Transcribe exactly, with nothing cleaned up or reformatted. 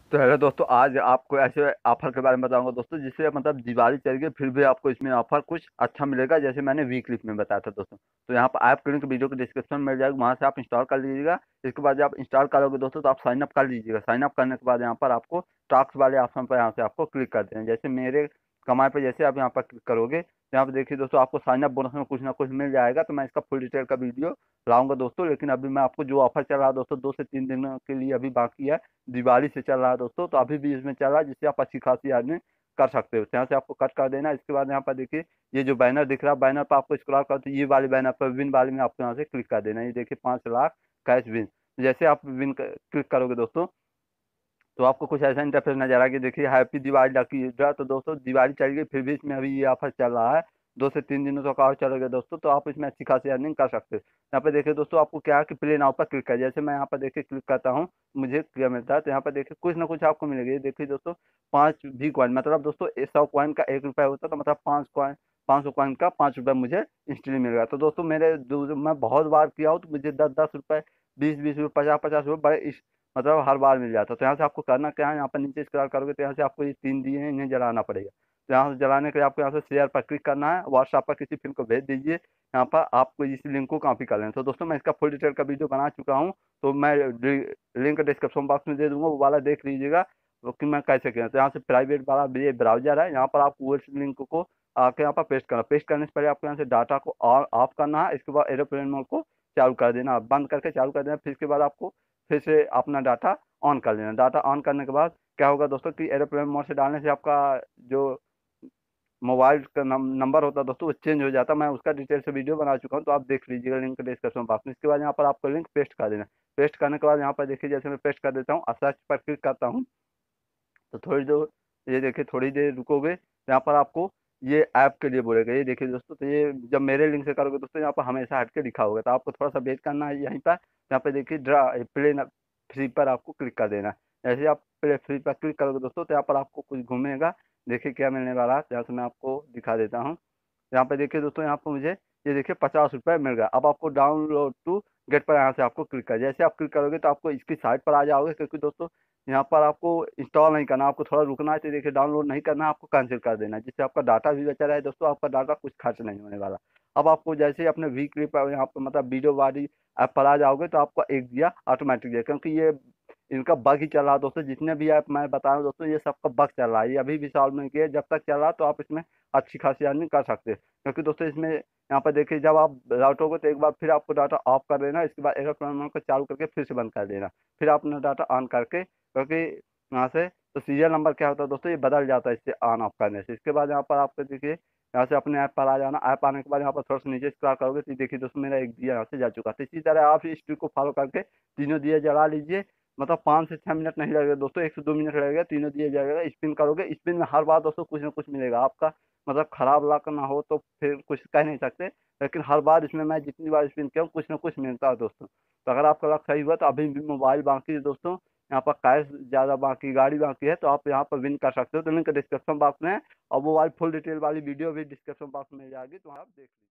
तो हेलो दोस्तों, आज आपको ऐसे ऑफर के बारे में बताऊंगा दोस्तों, जिससे मतलब दिवाली चल गई फिर भी आपको इसमें ऑफर कुछ अच्छा मिलेगा, जैसे मैंने वी क्लिप में बताया था दोस्तों। तो यहाँ पर ऐप लिंक वीडियो के डिस्क्रिप्शन में मिल जाएगा, वहाँ से आप इंस्टॉल कर लीजिएगा। इसके बाद जब आप इंस्टॉल करोगे दोस्तों तो आप साइन अप कर लीजिएगा। साइन अप करने के बाद यहाँ पर आपको टॉक्स वाले ऑप्शन पर यहाँ से आपको क्लिक कर देना। जैसे मेरे कमाई पर जैसे आप यहाँ पर क्लिक करोगे तो यहाँ पर देखिए दोस्तों, आपको साइन अप बोनस में कुछ ना कुछ मिल जाएगा। तो मैं इसका फुल डिटेल का वीडियो लाऊंगा दोस्तों, लेकिन अभी मैं आपको जो ऑफर चल रहा है दोस्तों, दो से तीन दिनों के लिए अभी बाकी है। दिवाली से चल रहा है दोस्तों, तो अभी भी इसमें चल रहा है, जिससे आप अच्छी खासी अर्निंग कर सकते हो। तो यहाँ से आपको कट कर देना है। इसके बाद यहाँ पर देखिए, ये जो बैनर दिख रहा है, बैनर पर आपको स्क्रॉल कर, तो ये वाले बैनर पर विन वाले में आपको यहाँ से क्लिक कर देना है। ये देखिए, पाँच लाख कैश विन। जैसे आप विन क्लिक करोगे दोस्तों तो आपको कुछ ऐसा इंटरफेस नजर आ कि देखिए हैप्पी दिवाली लकी ड्रा। तो दोस्तों दिवाली चल गई फिर भी इसमें अभी ये ऑफर चल रहा है, दो से तीन दिनों तक और चलेगा दोस्तों। तो आप इसमें अच्छी खासी अर्निंग कर सकते हो। यहाँ पे देखिए दोस्तों, आपको क्या है कि प्ले नाउ पर क्लिक कर, जैसे मैं यहाँ पर देखिए क्लिक करता हूँ, मुझे क्या मिलता है। तो यहाँ पर देखिए कुछ ना कुछ आपको मिलेगा। ये देखिए दोस्तों, पाँच भी कॉइन, मतलब दोस्तों सौ कॉइन का एक रुपया होता है, तो मतलब पाँच कॉइन, पाँच सौ कॉइन का पाँच रुपया मुझे इंस्टेंटली मिल गया। तो दोस्तों मेरे दो- मैं बहुत बार किया हूँ, तो मुझे दस दस रुपये, बीस बीस रुपये, पचास पचास रुपये बड़े मतलब हर बार मिल जाता है। तो यहाँ से आपको करना क्या है, यहाँ पर नीचे स्क्रॉल करोगे तो यहाँ से आपको ये तीन दिए हैं, इन्हें जलाना पड़ेगा। तो यहाँ से जलाने के लिए आपको यहाँ से शेयर पर क्लिक करना है, व्हाट्सएप पर किसी फ्रेंड को भेज दीजिए। यहाँ पर आपको इस लिंक को कॉपी कर लेना। तो दोस्तों मैं इसका फुल डिटेल का वीडियो बना चुका हूँ, तो मैं लिंक डिस्क्रिप्शन बॉक्स में दे दूंगा, वो वाला देख लीजिएगा वो कि मैं कैसे किया। तो यहाँ से प्राइवेट वाला ये ब्राउजर है, यहाँ पर आपको उस लिंक को आके यहाँ पर पेस्ट करना। पेस्ट करने से पहले आपको यहाँ से डाटा को ऑफ करना है। इसके बाद एरोप्लेन मोड को चालू कर देना, बंद करके चालू कर देना। फिर इसके बाद आपको फिर से अपना डाटा ऑन कर लेना। डाटा ऑन करने के बाद क्या होगा दोस्तों कि एरोप्लेन मोड से डालने से आपका जो मोबाइल का नम, नंबर होता है दोस्तों, वो चेंज हो जाता है। मैं उसका डिटेल से वीडियो बना चुका हूँ, तो आप देख लीजिएगा लिंक डिस्क्रिप्शन बॉक्स में। इसके बाद यहाँ पर आपको लिंक पेस्ट कर देना। पेस्ट करने के बाद यहाँ पर देखिए, जैसे मैं पेस्ट कर देता हूँ, सर्च पर क्लिक करता हूँ, तो थोड़ी देर ये देखिए, थोड़ी देर रुकोगे तो यहाँ पर आपको ये ऐप के लिए बोलेगा। ये देखिए दोस्तों, तो ये जब मेरे लिंक से करोगे दोस्तों, यहाँ पर हमेशा हट के लिखा होगा, तो आपको थोड़ा सा वेट करना है यहीं पर। यहाँ पे देखिए ड्रा प्ले फ्री पर आपको क्लिक कर देना है। जैसे आप प्ले फ्री पर क्लिक करोगे दोस्तों, तो यहाँ पर आपको कुछ घूमेगा। देखिए क्या मिलने वाला है, यहाँ से मैं आपको दिखा देता हूँ। यहाँ पे देखिए दोस्तों, यहाँ पर मुझे ये देखिए पचास रुपये मिल गया। अब आपको डाउनलोड टू गेट पर यहाँ से आपको क्लिक कर, जैसे आप क्लिक करोगे तो आपको इसकी साइट पर आ जाओगे, क्योंकि दोस्तों यहाँ पर आपको इंस्टॉल नहीं करना, आपको थोड़ा रुकना है। तो देखिए डाउनलोड नहीं करना, आपको कैंसिल कर देना है, जिससे आपका डाटा भी बचा रहे दोस्तों, आपका डाटा कुछ खर्च नहीं होने वाला। अब आपको जैसे ही अपने वी क्लिप यहाँ पर मतलब वीडियो वाली ऐप पर आ जाओगे, तो आपको एक दिया ऑटोमेटिक दिया, क्योंकि ये इनका बग ही चल रहा है दोस्तों। जितने भी ऐप मैं बता रहा हूँ दोस्तों, ये सबका बग चल रहा है, ये अभी भी सॉल्व नहीं किया। जब तक चल रहा है तो आप इसमें अच्छी खासी अर्निंग कर सकते हैं, क्योंकि दोस्तों इसमें यहाँ पर देखिए, जब आप राउटोगे तो एक बार फिर आपको डाटा ऑफ कर देना। इसके बाद एरोप्लेन को चालू करके फिर से बंद कर देना, फिर अपना डाटा ऑन करके, क्योंकि यहाँ से तो सीरियल नंबर क्या होता है दोस्तों, ये बदल जाता है इससे ऑन ऑफ करने से। इसके बाद यहाँ पर आपको देखिए, यहाँ से अपने ऐप पर आ जाना। ऐप आने के बाद यहाँ पर थोड़ा सा नीचे स्क्रॉल करोगे तो देखिए दोस्तों, मेरा एक दिया यहाँ से जा चुका है। तो इसी तरह आप इस ट्रिक को फॉलो करके तीनों दिए जला लीजिए। मतलब पाँच से छः मिनट नहीं लगेगा दोस्तों, एक से दो मिनट लगेगा, तीनों दिए जाएगा। स्पिन करोगे, स्पिन में हर बार दोस्तों कुछ ना कुछ मिलेगा आपका। मतलब खराब लक ना हो तो फिर कुछ कह नहीं सकते, लेकिन हर बार इसमें मैं जितनी बार स्पिन किया हूँ कुछ ना कुछ मिलता है दोस्तों। तो अगर आपका लक सही हुआ तो अभी भी मोबाइल बाकी है दोस्तों, यहाँ पर कैश ज़्यादा बाकी, गाड़ी बाकी है, तो आप यहाँ पर विन कर सकते हो। तो लिंक डिस्क्रिप्शन बॉक्स में है, और मोबाइल फुल डिटेल वाली वीडियो भी डिस्क्रिप्शन बॉक्स में मिल जाएगी, तो आप देख लीजिए।